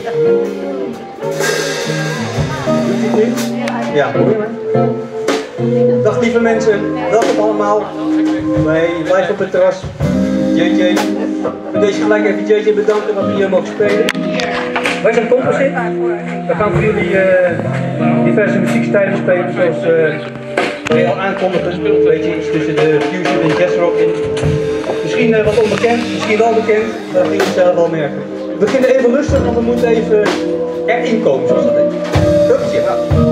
Doet hij het nu? Ja, mooi maar. Dag lieve mensen, welkom allemaal. Wij live op het terras. JJ. Voor deze gelijk even JJ bedanken dat we hier mogen spelen. Wij zijn Composit. We gaan voor jullie diverse muziekstijlen spelen zoals wij al aankondigen. Een beetje iets tussen de fusion en jazzrock in. Misschien wat onbekend, misschien wel bekend, dat gaan jullie zelf wel merken. We beginnen even rustig, want we moeten even erin komen, zoals dat heet. Huppatje, nou.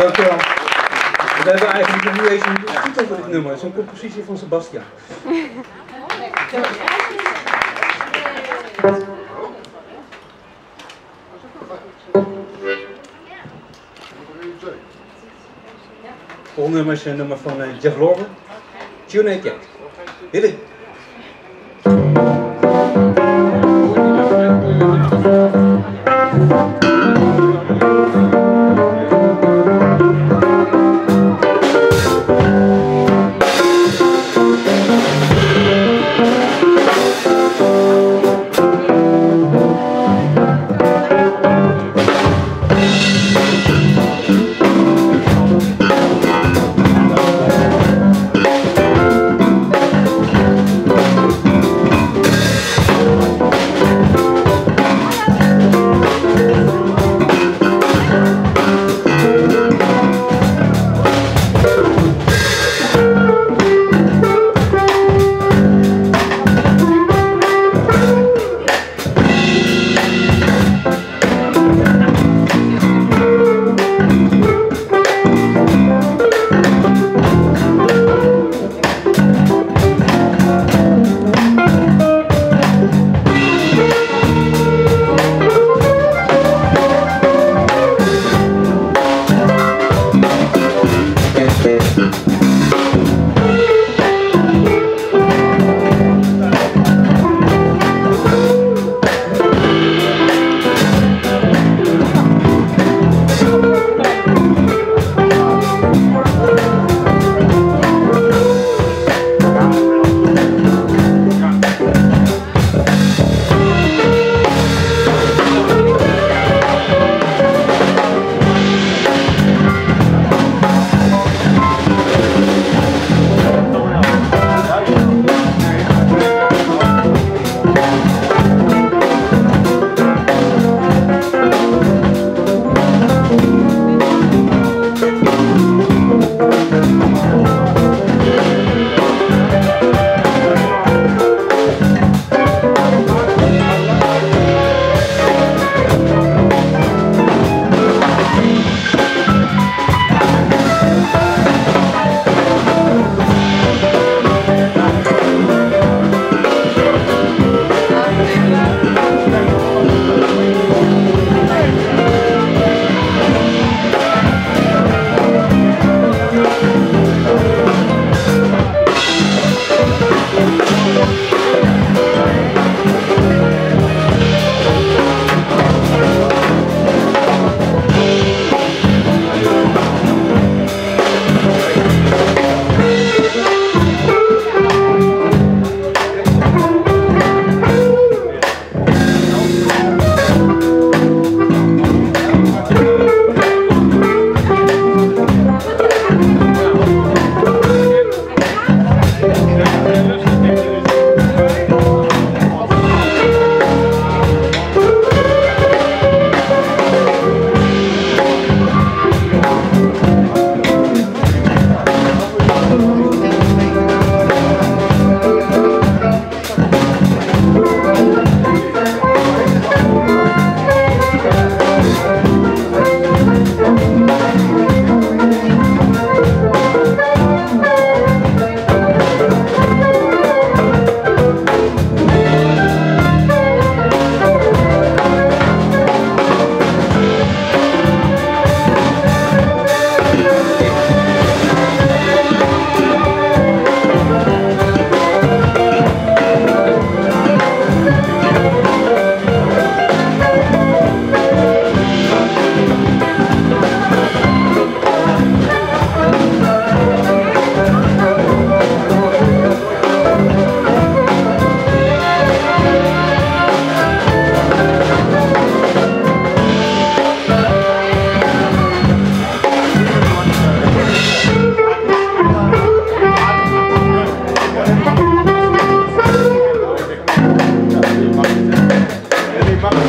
Dankjewel. We hebben eigenlijk nog niet eens een titel voor dit nummer. Het is een compositie van Sebastian. Volgende nummer is een nummer van Jeff Lorber. Tune Cat. Billy.